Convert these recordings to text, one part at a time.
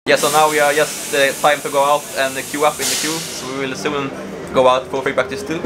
Yeah, so now we are just time to go out and queue up in the queue, so we will soon go out for free practice too.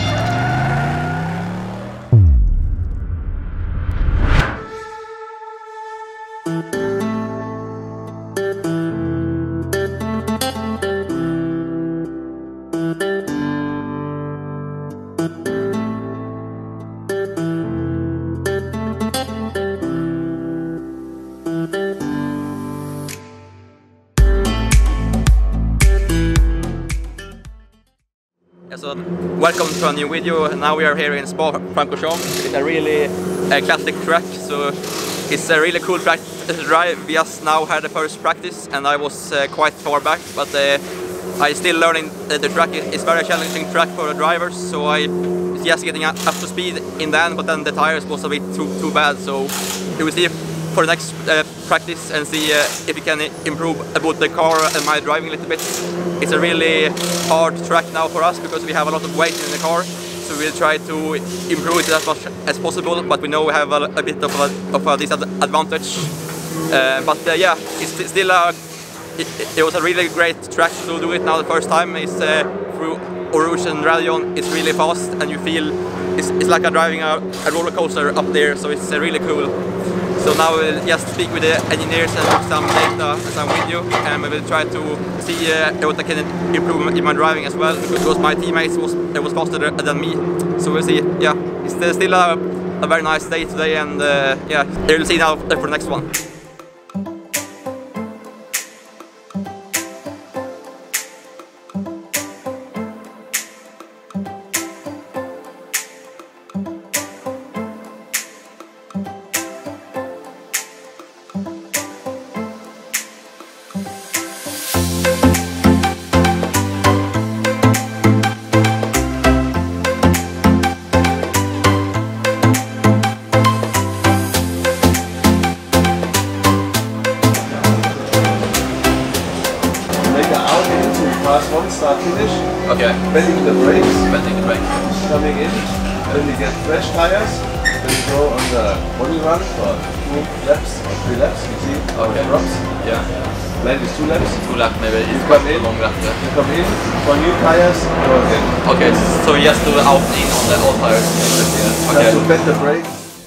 So welcome to a new video. Now we are here in Spa-Francorchamps. It's a really classic track, so it's a really cool track to drive. We just now had the first practice and I was quite far back, but I still learning the track. It's very challenging track for the drivers, so I just getting up to speed in the end, but then the tires was a bit too bad, so we will see for the next practice and see if we can improve about the car and my driving a little bit. It's a really hard track now for us because we have a lot of weight in the car, so we'll try to improve it as much as possible, but we know we have a bit of a disadvantage. Yeah, it's still it was a really great track to do it now the first time. It's through Eau Rouge and Raidillon. It's really fast and you feel it's like driving a roller coaster up there, so it's really cool. So now we'll just speak with the engineers and look some data and some video, and we will try to see what I can improve in my driving as well, because my teammates was faster than me. So we'll see. Yeah, it's still a very nice day today, and yeah, we'll see now for the next one. Pass one, start finish. Okay. Bending the brakes. Bending the brakes. Coming in. Then we get fresh tires. Then we go on the body run for 2 laps or 3 laps. You see how it drops. Yeah. Maybe 2 laps. 2 laps maybe. You come in. Long lap. You come in for new tires. Go again. Okay. So we just do the out and in on the old tires. Okay. Have to bend the brakes.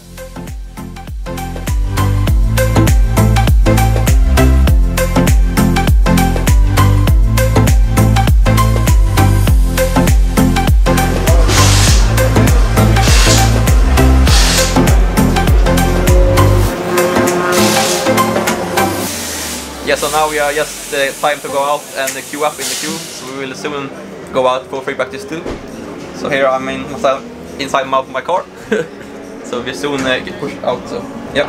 Yeah, so now we are just time to go out and queue up in the queue, so we will soon go out for free practice too. So here I'm inside my car, so we soon get pushed out. So yeah.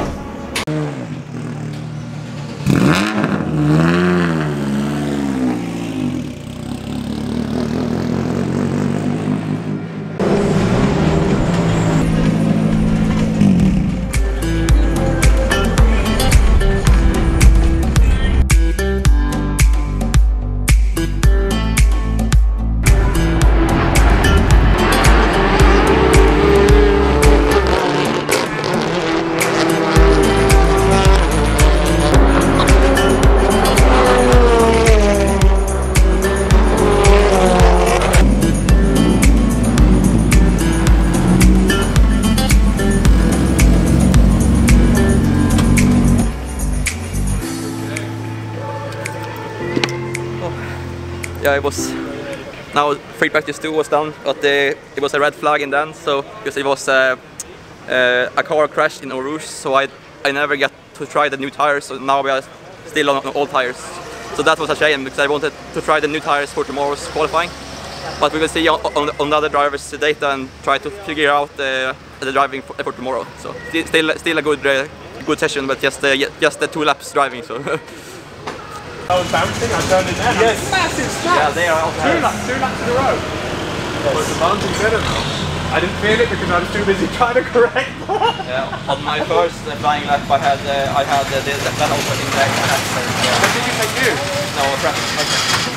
Yeah, it was now free practice 2 was done, but it was a red flag in the end, so because it was a car crashed in Eau Rouge, so I never got to try the new tires, so now we are still on old tires. So that was a shame because I wanted to try the new tires for tomorrow's qualifying, but we will see on the other drivers' data and try to figure out the driving for tomorrow. So still a good session, but just the 2 laps driving. So. I was bouncing, I turned it down. Yes. Massive straps. Yeah, they are out there. 2 laps in a row. But the bouncing better now. I didn't feel it because I was too busy trying to correct. Yeah, on my first flying lap I had the that opening leg. But did you take you? No, practice.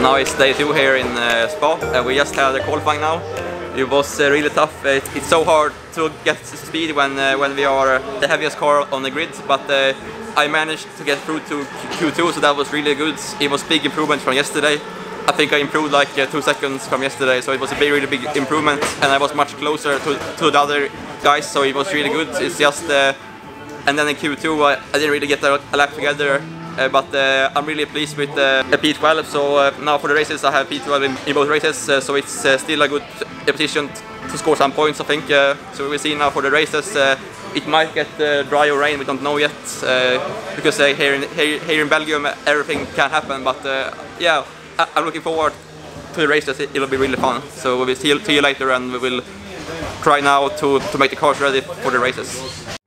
now it's day 2 here in Spa. We just had a qualifying now. It was really tough. It's so hard to get speed when we are the heaviest car on the grid, but I managed to get through to Q2, so that was really good. It was big improvement from yesterday. I think I improved like 2 seconds from yesterday, so it was a really big improvement, and I was much closer to the other guys, so it was really good. It's just, and then in Q2 I didn't really get a lap together, but I'm really pleased with P12, so now for the races I have P12 in both races, so it's still a good position to score some points, I think. So we'll see now for the races. It might get dry or rain, we don't know yet, because here in Belgium everything can happen, but yeah, I'm looking forward to the races. It'll be really fun. So we'll see you later, and we will try now to make the cars ready for the races.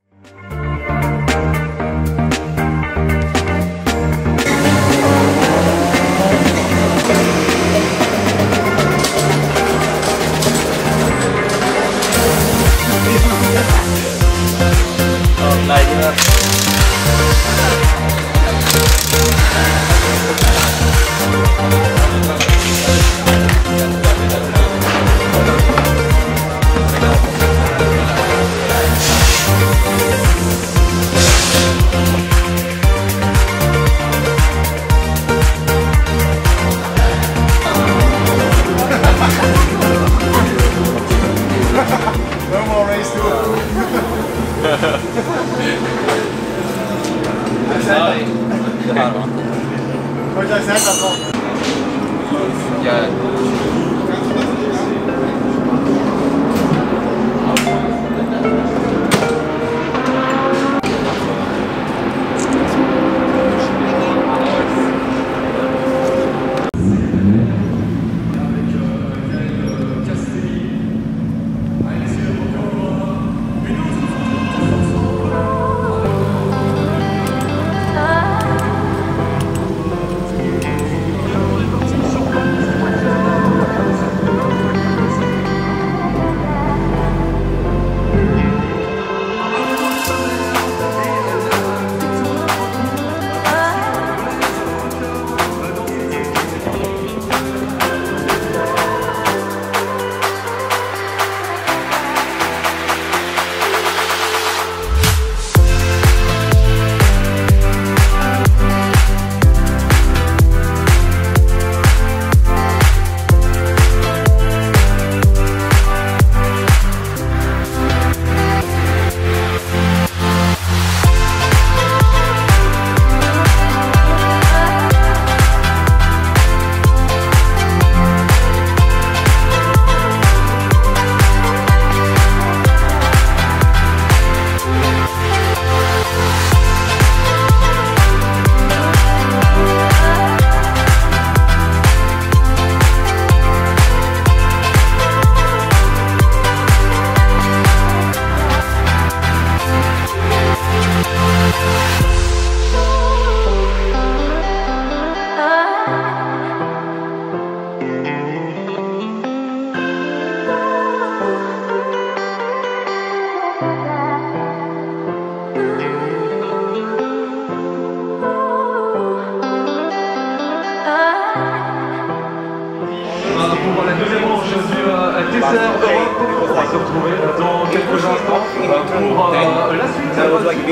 dans quelques instants pour la suite. That was like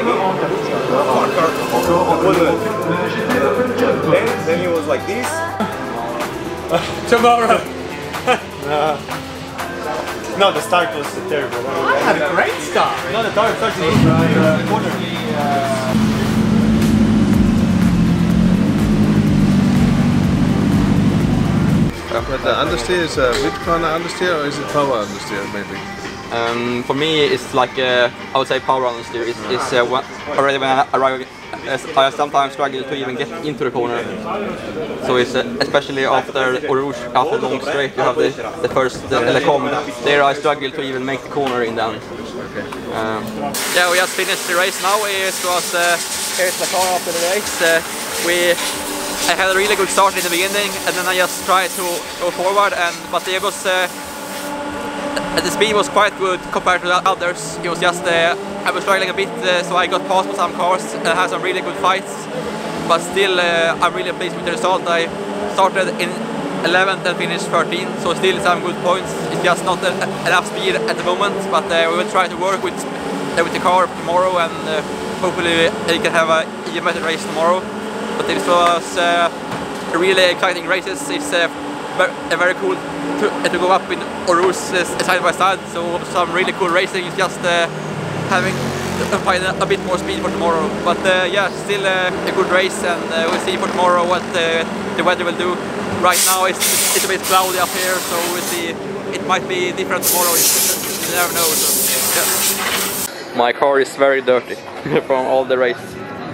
then he was like this. Tomorrow. No, the start was terrible. I had a great start. No, the start was corner. But the understeer is a mid-corner understeer, or is it power understeer maybe? For me, it's like I would say power understeer. It's already when I arrive, I sometimes struggle to even get into the corner. So it's especially after Eau Rouge, after long straight, you have the first Lecom. There I struggle to even make the corner in them. Yeah, we just finished the race now. It was here's the car after the race. I had a really good start in the beginning, and then I just tried to go forward, but it was the speed was quite good compared to the others. It was just I was struggling a bit, so I got past by some cars and had some really good fights. But still, I'm really pleased with the result. I started in 11th and finished 13th, so still some good points. It's just not enough speed at the moment, but we will try to work with the car tomorrow, and hopefully we can have a even better race tomorrow. But this was really exciting races. It's very cool to go up in Aarhus side by side, so some really cool racing. It's just having to find a bit more speed for tomorrow. But yeah, still a good race, and we'll see for tomorrow what the weather will do. Right now it's a bit cloudy up here, so we'll see. It might be different tomorrow, you never know. So, yeah. My car is very dirty from all the race.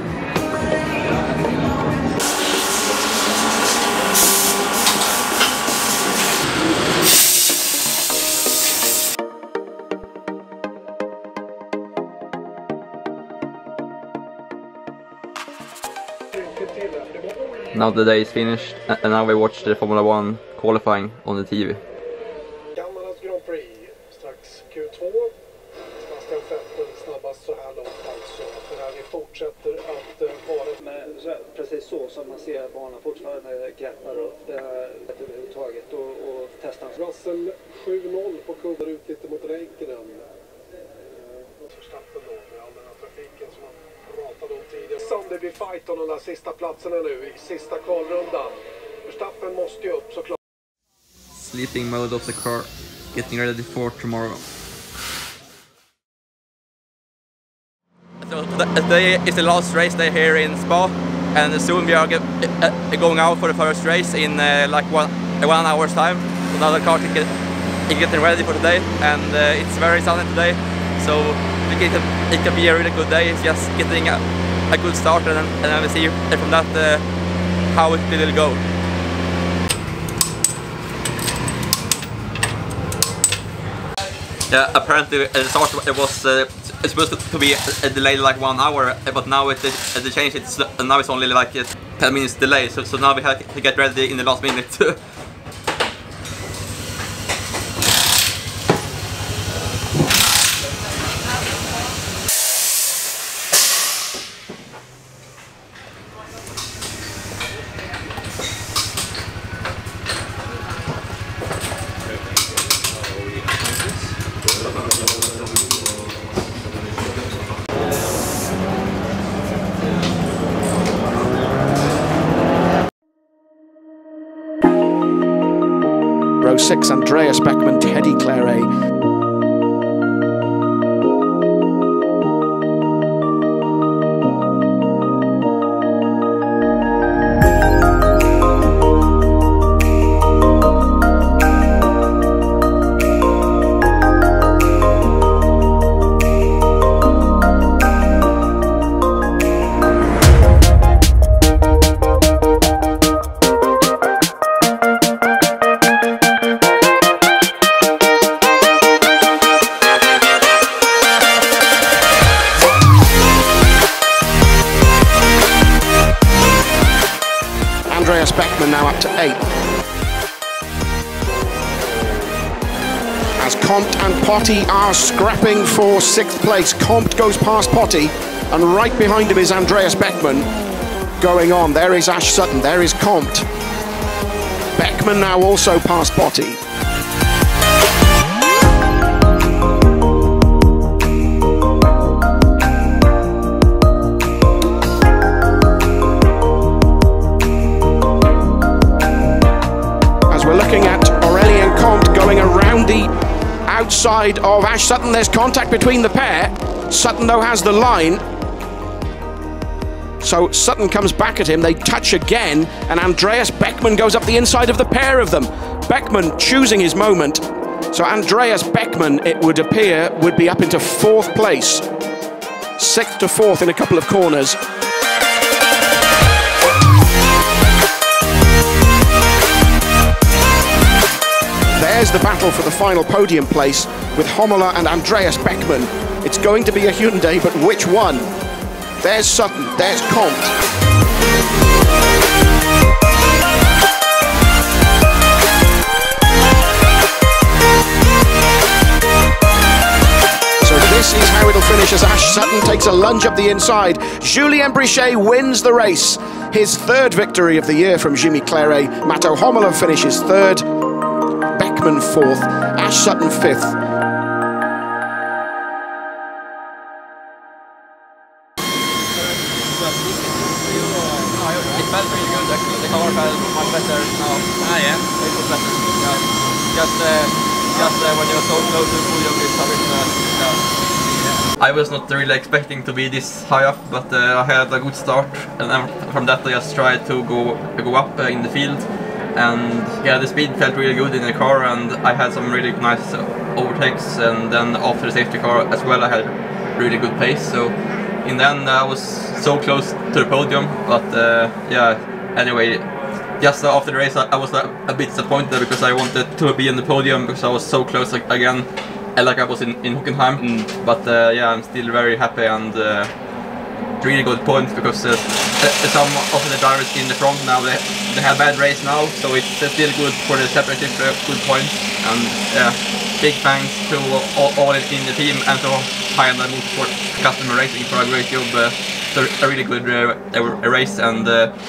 Now the day is finished, and now we watch the Formula 1 qualifying on the TV. Kanadas Grand Prix, strax Q2. Sebastian Vettel snabbast så här långt alltså. Ferrari fortsätter att vara precis så som man ser banan fortfarande greppar och överhuvudtaget och testar. Russell 7-0 på kurvan ut lite mot Räikkönen. Verstappen då med all den här trafiken som man pratade om tidigare. Som det blir fight om de där sista platserna nu i sista kvalrundan. Verstappen måste ju upp såklart. Sleeping mode of the car, getting ready for tomorrow. So today is the last race day here in Spa, and soon we are going out for the first race in like one hour's time. So now the car is getting ready for today, and it's very sunny today, so it can be a really good day. It's just getting a good start, and then we see from that how it will go. Yeah, apparently at the start it was supposed to be delayed like 1 hour, but now the change now it's only like 10 minutes delay. So now we have to get ready in the last minute. Row 6, Andreas Beckman, Teddy Claret. Andreas Beckman now up to 8th. As Compt and Potty are scrapping for 6th place. Compt goes past Potty, and right behind him is Andreas Beckman going on. There is Ash Sutton, there is Compt. Beckman now also past Potty. We're looking at Aurélien Compt going around the outside of Ash Sutton. There's contact between the pair. Sutton, though, has the line. So Sutton comes back at him. They touch again, and Andreas Beckman goes up the inside of the pair of them. Beckman choosing his moment. So Andreas Beckman, it would appear, would be up into 4th place. 6th to 4th in a couple of corners. There's the battle for the final podium place with Homola and Andreas Beckman. It's going to be a Hyundai, but which one? There's Sutton, there's Compt. So this is how it'll finish as Ash Sutton takes a lunge up the inside. Julien Brichet wins the race. His third victory of the year from Jimmy Claret. Matto Homolov finishes third. Beckman fourth. Ash Sutton fifth. It felt really good actually. The car felt much better now. Yeah. It was better. Just when you were so close to the podium, it's a bit, I was not really expecting to be this high up, but I had a good start, and then from that I just tried to go up in the field, and yeah, the speed felt really good in the car, and I had some really nice overtakes, and then after the safety car as well I had really good pace. So in the end I was so close to the podium, but yeah, anyway, just after the race I was a bit disappointed because I wanted to be in the podium because I was so close again, like I was in Hockenheim. But yeah, I'm still very happy, and really good points because some of the drivers in the front now they have bad race now, so it's still good for the championship, good points. And yeah, big thanks to all in the team and to Hyundai Motorsport Customer Racing for a great job. A really good race, and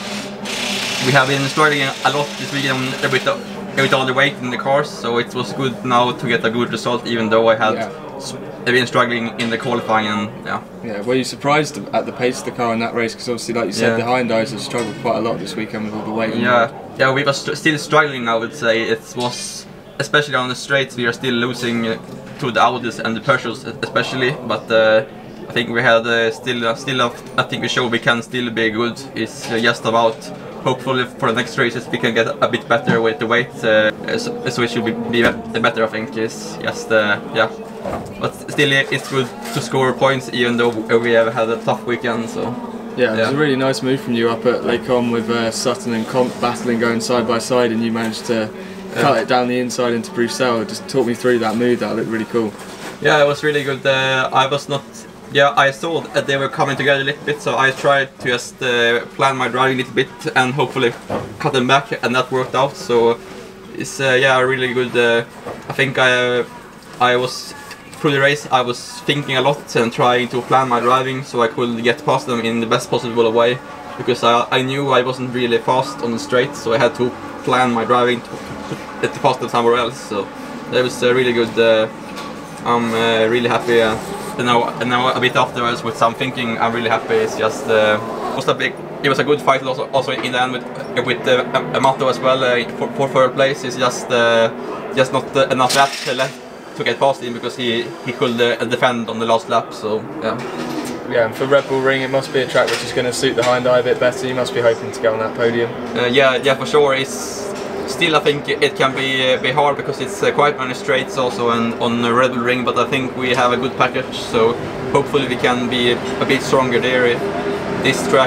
we have been struggling a lot this weekend with all the weight in the cars, so it was good now to get a good result, even though I had been struggling in the qualifying. And yeah, were you surprised at the pace of the car in that race? Because obviously, like you said, the Hyundais have struggled quite a lot this weekend with all the weight. Yeah, we were still struggling, I would say. It was, especially on the straights, we are still losing to the Audis and the Peugeots especially, but I think we had still I think we showed we can still be good. It's just about, hopefully for the next races we can get a bit better with the weight, so it should be better, I think. It's just yeah, but still it's good to score points even though we have had a tough weekend. So yeah, it was a really nice move from you up at Les Combes with Sutton and Comp battling, going side by side, and you managed to cut it down the inside into Bruxelles. Just talk me through that move. That looked really cool. Yeah, it was really good. I was not. Yeah, I saw that they were coming together a little bit, so I tried to just plan my driving a little bit and hopefully cut them back, and that worked out. So it's yeah, really good. I think I was through the race. I was thinking a lot and trying to plan my driving so I could get past them in the best possible way, because I knew I wasn't really fast on the straight, so I had to plan my driving to pass them somewhere else. So that was really good. I'm really happy. And now a bit afterwards with some thinking, I'm really happy. It's just it was a good fight also in the end with Matto as well for third place. It's just not enough laps left to get past him because he could defend on the last lap. So yeah, and for Red Bull Ring it must be a track which is going to suit the Hyundai a bit better. You must be hoping to get on that podium. Yeah, for sure. It's still, I think it can be hard because it's quite many straights also on the Red Bull Ring, but I think we have a good package, so hopefully we can be a bit stronger there. This track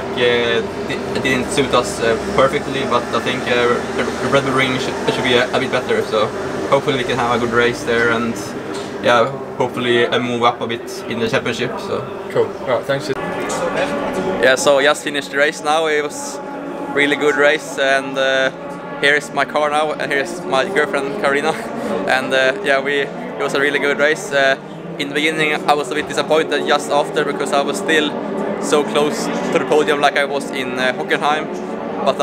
didn't suit us perfectly, but I think the Red Bull Ring should be a bit better, so hopefully we can have a good race there, and yeah, hopefully move up a bit in the championship. So cool. Right, thanks. Yeah, so just finished the race now. It was a really good race, and here is my car now, and here is my girlfriend Karina, and yeah, it was a really good race. In the beginning I was a bit disappointed just after because I was still so close to the podium like I was in Hockenheim, but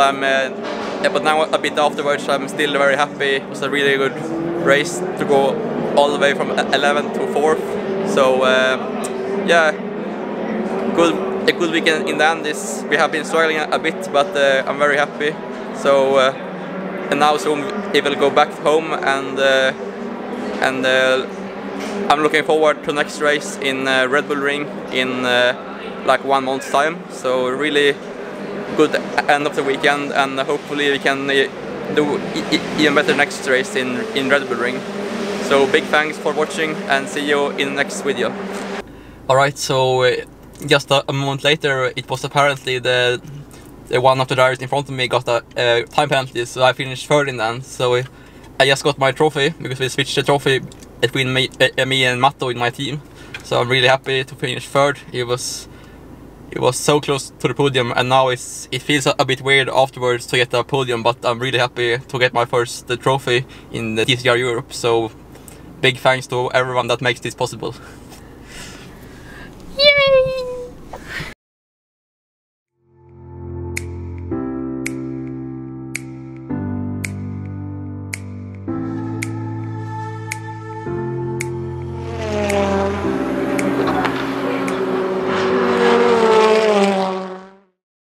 but now a bit afterwards I'm still very happy. It was a really good race to go all the way from 11th to 4th. So yeah, a good weekend in the end. We have been struggling a bit, but I'm very happy. So and now soon he will go back home, and I'm looking forward to the next race in Red Bull Ring in like 1 month's time. So really good end of the weekend, and hopefully we can do even better next race in Red Bull Ring. So big thanks for watching, and see you in the next video. Alright, so just a moment later it was apparently the one of the drivers in front of me got a time penalty, so I finished third in the end. So I just got my trophy because we switched the trophy between me and Matto in my team. So I'm really happy to finish third. It was so close to the podium, and now it feels a bit weird afterwards to get a podium, but I'm really happy to get my first trophy in the TCR Europe. So big thanks to everyone that makes this possible.